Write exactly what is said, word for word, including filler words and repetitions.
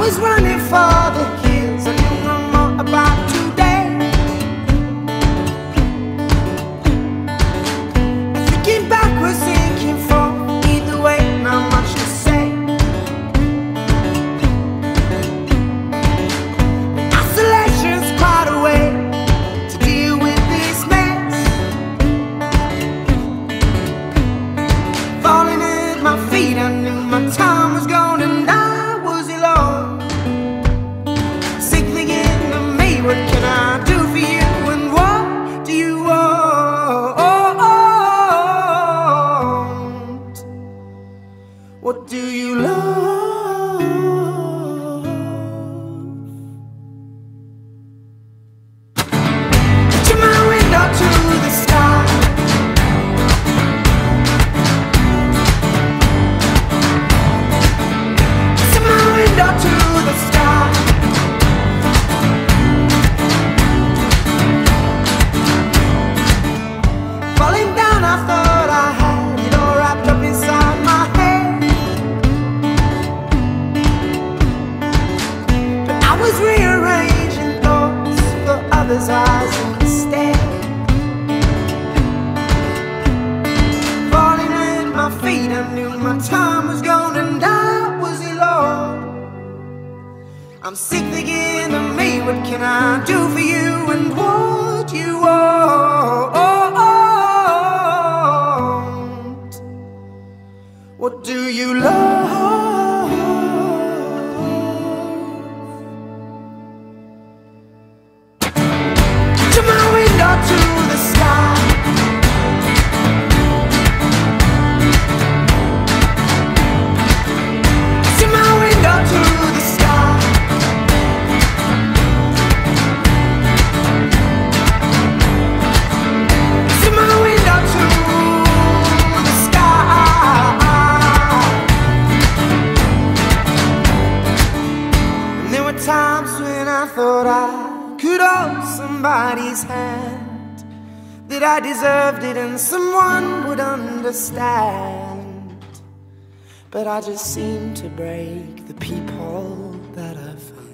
was running for the hills, I knew no more about today. And thinking back was thinking forward. Either way, not much to say. Isolation's quite a way to deal with this mess. Falling at my feet, I knew my time was gone, and I was alone. Sick thinking of me, what can I do for you, and what do you want? What do you love? To my window, to the sky. To my window, to the sky. Falling down, I thought I had it all wrapped up inside my head. But I was rearranging thoughts for others' eyes instead. Falling at my feet, I knew my time was gone, and I was alone. I'm sick thinking of me, what can I do for you, and what you want? What do you love? To my window, to the sky. To my window, to the sky. To my window, to the sky. And there were times when I thought I could hold somebody's hand, that I deserved it and someone would understand. But I just seemed to break the people that I found.